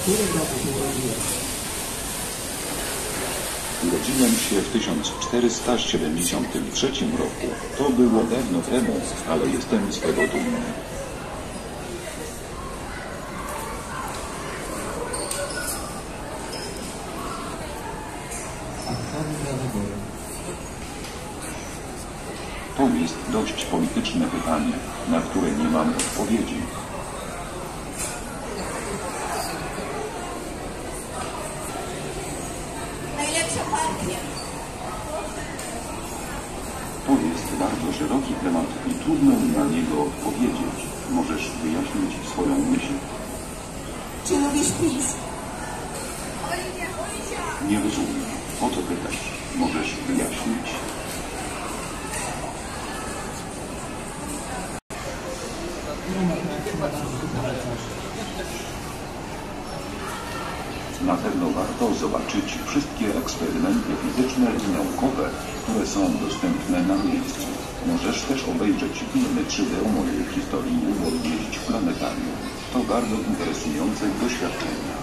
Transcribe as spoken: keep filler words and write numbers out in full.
Który rok się urodziłeś? Urodziłem się w tysiąc czterysta siedemdziesiątym trzecim roku. To było dawno temu, ale jestem z tego dumny. A kto wygra wybory? To jest dość polityczne pytanie, na które nie mam odpowiedzi. Najlepsza partia. To jest bardzo szeroki temat i trudno na niego odpowiedzieć. Możesz wyjaśnić swoją myśl? Czy lubisz PiS? Nie rozumiem. O co pytasz? Możesz wyjaśnić? Na pewno warto zobaczyć wszystkie eksperymenty fizyczne i naukowe, które są dostępne na miejscu. Możesz też obejrzeć filmy trzy D o mojej historii lub odwiedzić planetarium. To bardzo interesujące doświadczenie.